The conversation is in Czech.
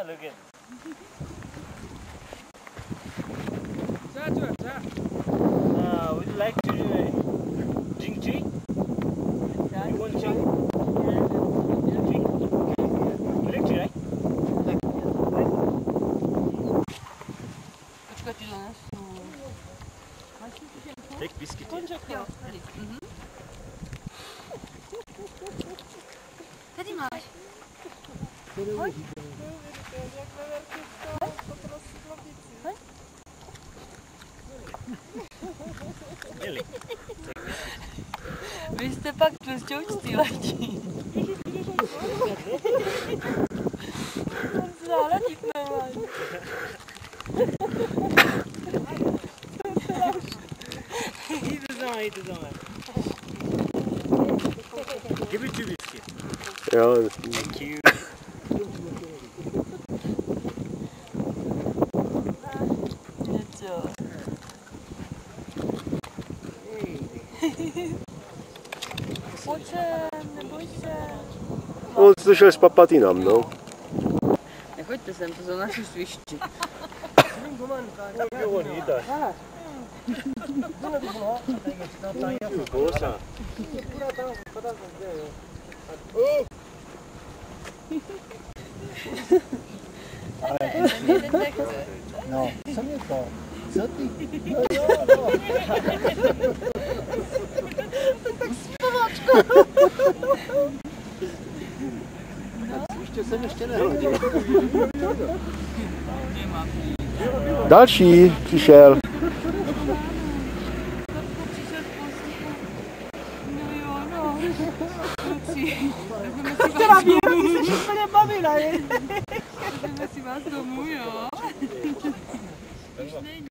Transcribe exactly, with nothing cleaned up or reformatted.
look at this. Uh, would you like to uh, drink tea? You want tea? Tea? You like tea, right? Take biscuit. Tady máš. Hoď. Vy jste pak tlusťoučtí letí. On se dá letit normálně. Eat the summer, eat the summer. Give it to biscuit. Jo. Thank you. Něco. Pojď sem, neboj se. On jsi šel s papatinám, no. Nechoďte sem, to jsou naši svišti. No, co mě to? Co ty? No jo, no. Tak zpěvačka. Ještě jsem ještě nehodil. Další přišel. Která mě jsi úplně bavila, je? Jdeme si vás domů, jo? Už není.